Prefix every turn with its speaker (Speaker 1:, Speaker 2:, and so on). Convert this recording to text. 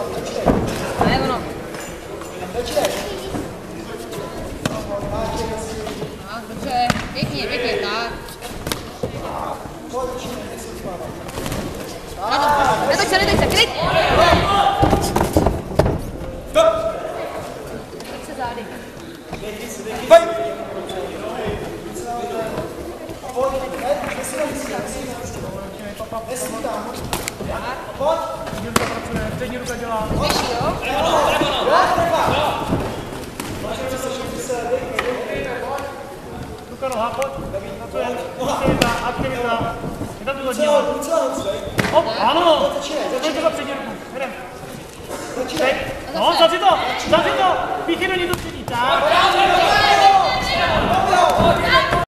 Speaker 1: Ne, ono. Dobře, pěkně, tak. Netoč se, kryt! Kryt se zády.
Speaker 2: Přední ruka dělá. Ruka noha, pojď. Aktivita, aktivita. Je tam tu hodně. Hop, ano. Začni to přední ruku. Jdem. Teď. No, zavři to. Píchy do ní do přední. Tak.